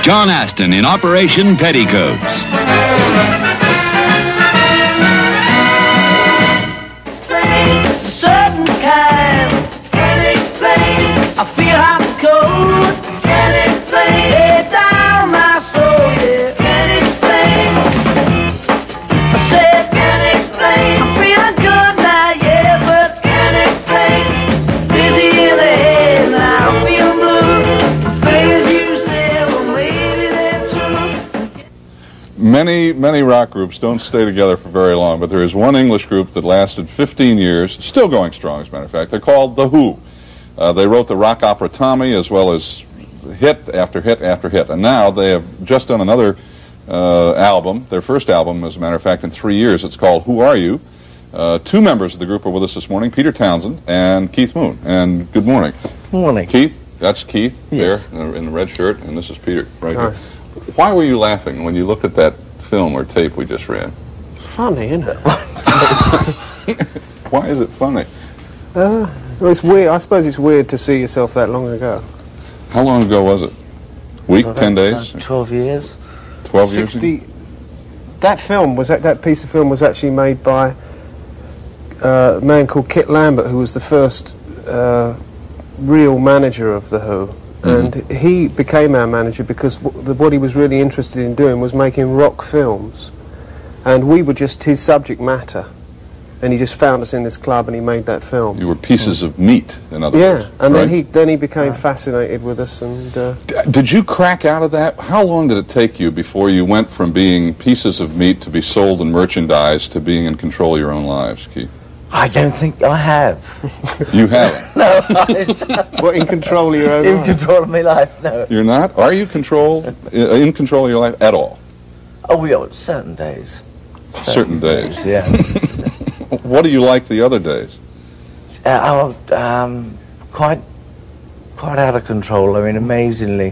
John Aston in Operation Petticoats. Certain kind can explain. I feel hot cold. Can explain. Lay down my soul. Yeah. Can explain. I said can explain. I'm feeling good now. Yeah, but can explain. Busy in the head now. I'm feeling blue. Things you said, well maybe they're true. Many rock groups don't stay together for very long, but there is one English group that lasted 15 years, still going strong, as a matter of fact. They're called The Who. They wrote the rock opera Tommy, as well as hit after hit after hit. And now they have just done another album, their first album, as a matter of fact, in 3 years. It's called Who Are You? Two members of the group are with us this morning, Peter Townshend and Keith Moon. And good morning. Good morning. Keith, that's Keith Yes. there in the red shirt, and this is Peter right here. Why were you laughing when you looked at that film or tape we just ran? Funny, isn't it? Why is it funny? Well, it's weird. I suppose it's weird to see yourself that long ago. How long ago was it? Week, 10 days? 12 years. 12 years ago? 60. That film was that piece of film was actually made by a man called Kit Lambert, who was the first real manager of the Who. And he became our manager because what he was really interested in doing was making rock films. And we were just his subject matter. And he just found us in this club and he made that film. You were pieces of meat, in other words. Yeah, and right? then he became fascinated with us. And Did you crack out of that? How long did it take you before you went from being pieces of meat to be sold in merchandise to being in control of your own lives, Keith? I don't think I have. You haven't? No, I don't. what, in control of your own In life? control of my life, no. You're not? Are you in control of your life at all? Oh, we are certain days. Certain days. Yeah. What do you like the other days? Quite out of control. I mean, amazingly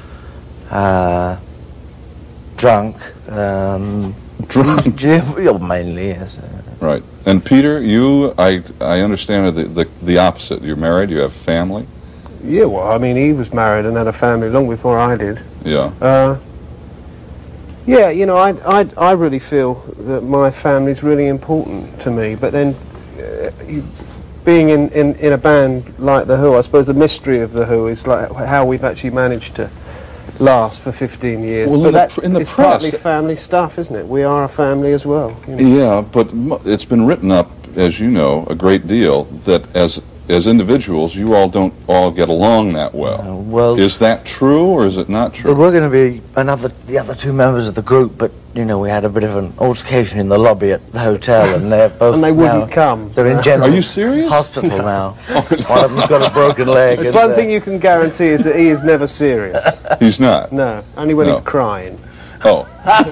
drunk. Drunk? Yeah, mainly, yes. Right. And Peter, you, I understand, are the opposite. You're married, you have family? Yeah, well, I mean, he was married and had a family long before I did. Yeah. Yeah, you know, I really feel that my family's really important to me, but then being in a band like The Who, I suppose the mystery of The Who is like how we've actually managed to last for 15 years. Well, but press, it's partly family stuff, isn't it? We are a family as well. You know? Yeah, but it's been written up, as you know, a great deal, that as individuals, you all don't all get along that well. Well, is that true, or is it not true? There were going to be the other two members of the group, but you know, we had a bit of an altercation in the lobby at the hotel, and they're both and they wouldn't come. They're in general Are you serious? hospital now. One of them's got a broken leg. There's one thing you can guarantee is that he is never serious. He's not? No, only when he's crying. Oh.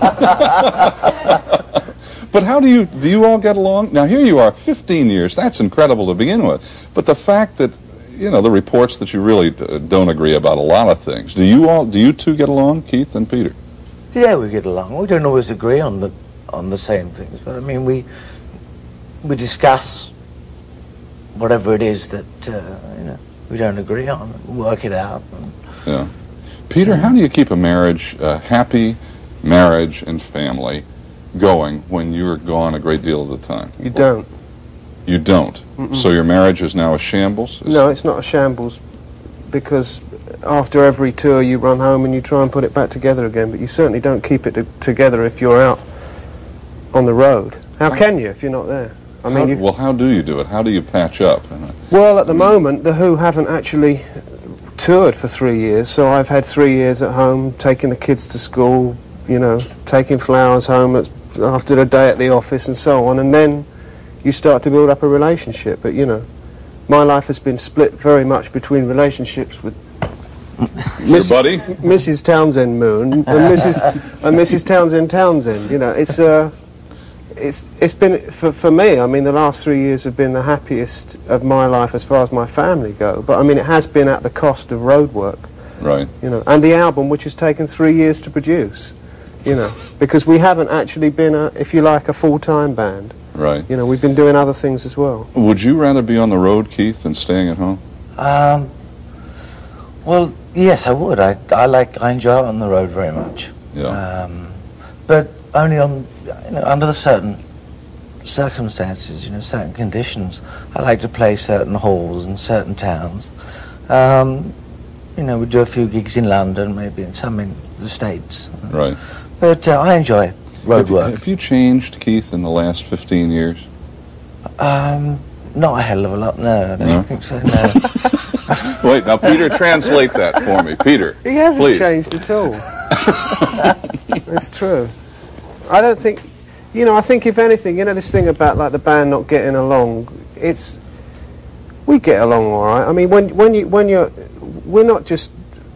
But how do you all get along? Now, here you are, 15 years. That's incredible to begin with. But the fact that, you know, the reports that you really don't agree about a lot of things. Do you two get along, Keith and Peter? Yeah, we get along. We don't always agree on the same things, but I mean, we discuss whatever it is that you know, we don't agree on, and work it out. Yeah. Peter, how do you keep a marriage, a happy marriage and family, going when you're gone a great deal of the time? You don't. You don't? So your marriage is now a shambles? No, it's not a shambles, because after every tour you run home and you try and put it back together again, but you certainly don't keep it together if you're out on the road. How can you if you're not there? I mean, well, how do you do it? How do you patch up? Well, at the moment, The Who haven't actually toured for 3 years, so I've had 3 years at home, taking the kids to school, you know, taking flowers home after a day at the office and so on, and then you start to build up a relationship. But, you know, my life has been split very much between relationships with Mrs. Townshend Moon and Mrs. Townshend. You know, it's been for me. I mean, the last 3 years have been the happiest of my life as far as my family go. But I mean, it has been at the cost of road work. Right. You know, and the album, which has taken 3 years to produce. You know, because we haven't actually been if you like, a full-time band. Right. You know, we've been doing other things as well. Would you rather be on the road, Keith, than staying at home? Well, Yes, I would. I enjoy it on the road very much. Yeah. But only on, under the certain circumstances, certain conditions. I like to play certain halls in certain towns. We do a few gigs in London, maybe, and some in the States. Right. But I enjoy road work. Have you changed, Keith, in the last 15 years? Not a hell of a lot, no. I don't think so, no. Wait, now, Peter, translate that for me. Peter, He hasn't please. changed at all. It's true. I don't think, I think if anything, this thing about like the band not getting along, we get along all right. I mean, we're not just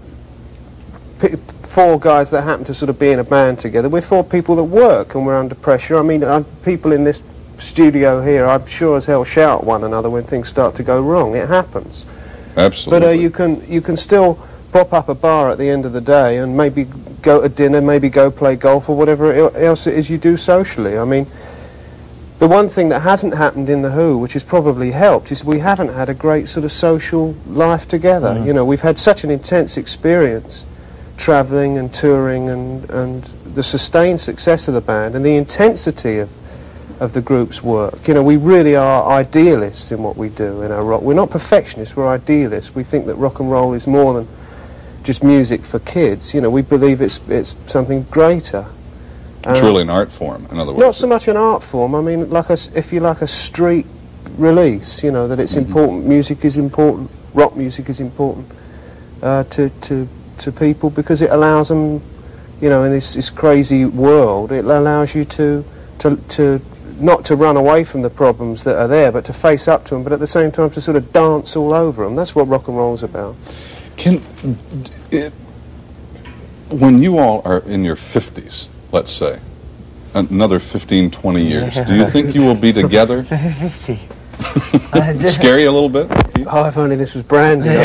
four guys that happen to sort of be in a band together. We're four people that work and we're under pressure. I mean, people in this studio here, I'm sure as hell shout at one another when things start to go wrong. It happens. Absolutely. But you can still prop up a bar at the end of the day and maybe go to dinner, maybe go play golf or whatever else it is you do socially. I mean, the one thing that hasn't happened in The Who, which has probably helped, is we haven't had a great sort of social life together. We've had such an intense experience travelling and touring and the sustained success of the band and the intensity of the group's work. We really are idealists in what we do in our rock. We're not perfectionists, we're idealists. We think that rock and roll is more than just music for kids. We believe it's something greater. It's really an art form, in other words. Not so much an art form. I mean, if you like a street release, that it's important. Music is important. Rock music is important to people because it allows them, in this crazy world, it allows you to not to run away from the problems that are there, but to face up to them, but at the same time to sort of dance all over them. That's what rock and roll's about. When you all are in your 50s, let's say, another 15, 20 years, do you think you will be together? 50. Scare you a little bit? Oh, if only this was brand new.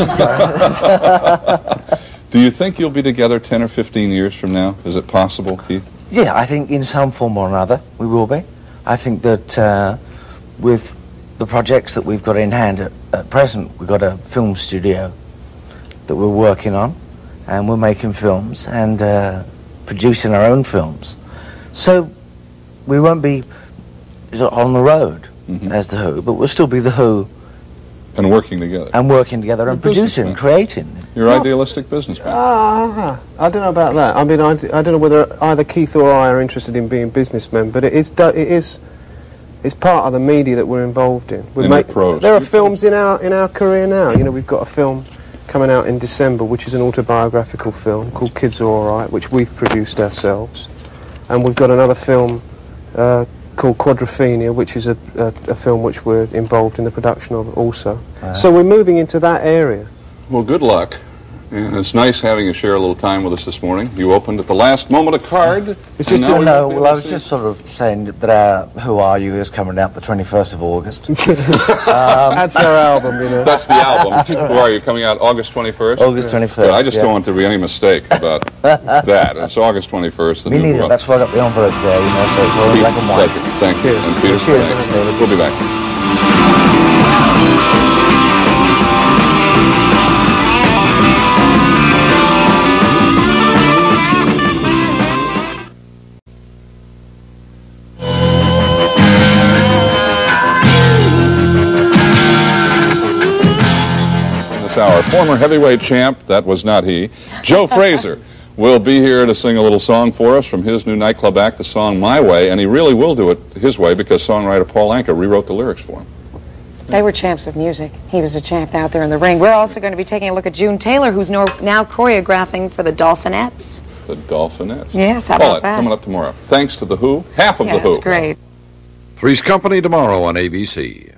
Do you think you'll be together 10 or 15 years from now? Is it possible, Keith? Yeah, I think in some form or another we will be. I think that with the projects that we've got in hand at present, we've got a film studio that we're working on, and we're making films and producing our own films. So we won't be on the road as The Who, but we'll still be The Who. And working together. And working together and producing and creating. You're idealistic businessman. I don't know about that. I mean, I don't know whether either Keith or I are interested in being businessmen, but it's part of the media that we're involved in. There are films in our career now. We've got a film coming out in December, which is an autobiographical film called Kids Are Alright, which we've produced ourselves. And we've got another film called Quadrophenia, which is a film which we're involved in the production of also. So we're moving into that area. Well, good luck. And it's nice having you share a little time with us this morning. You opened at the last moment a card. I was just sort of saying that Who Are You is coming out the 21st of August. That's our album, That's the album. Who Are You? Coming out August 21st? August 21st. But I just don't want there to be any mistake about that. It's August 21st. Me neither. That's why I got the envelope there, so it's all in black and white. Pleasure. Thank you. Cheers. And Peter, Cheers. thank you. We'll be back. Our former heavyweight champ, that was not he, Joe Fraser, will be here to sing a little song for us from his new nightclub act, the song My Way, and he really will do it his way because songwriter Paul Anka rewrote the lyrics for him. They were champs of music. He was a champ out there in the ring. We're also going to be taking a look at June Taylor, who's now choreographing for the Dolphinettes. The Dolphinettes. Yes, how about that? Coming up tomorrow. Thanks to The Who, half of The Who. That's great. Three's Company tomorrow on ABC.